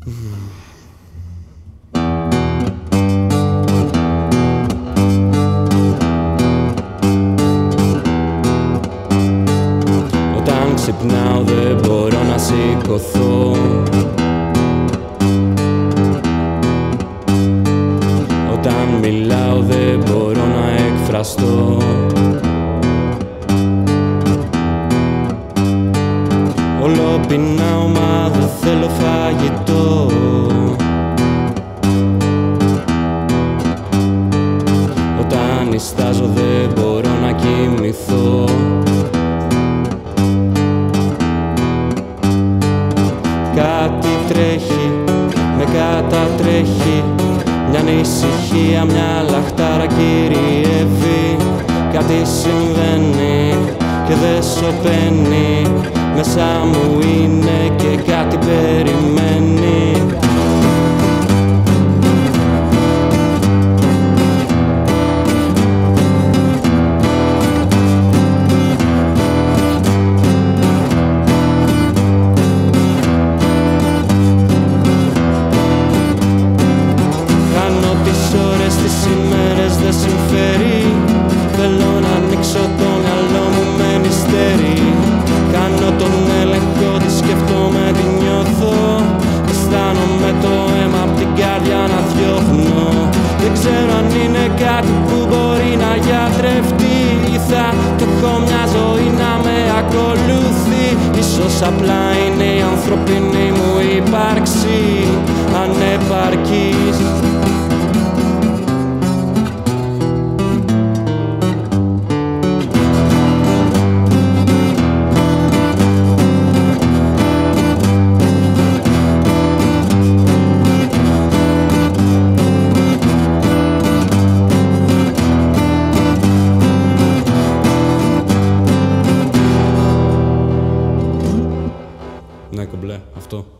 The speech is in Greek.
Όταν ξυπνάω δεν μπορώ να σηκωθώ. Όταν μιλάω δεν μπορώ να εκφραστώ. Όλο πεινάω μα δεν θέλω φαγητό. Όταν νηστάζω δεν μπορώ να κοιμηθώ. Κάτι τρέχει, με κατατρέχει. Μια ανησυχία, μια λαχτάρα κυριεύει. Κάτι συμβαίνει και δεν σωπαίνει. Μέσα μου είναι και κάτι περιμένει. Κάνω τις ώρες, τις ημέρες δεν συμφέρει. Θέλω να ανοίξω το μυαλό μου με μυστέρι. Κάνω τον έλεγχο, τη σκέφτομαι, τη νιώθω. Αισθάνομαι το αίμα απ' την καρδιά να διώχνω. Δεν ξέρω αν είναι κάτι που μπορεί να γιατρευτεί ή θα το έχω μια ζωή να με ακολουθεί. Ίσως απλά είναι η ανθρωπινή μου ύπαρξη ανεπαρκής. Ναι, κομπλέ, αυτό.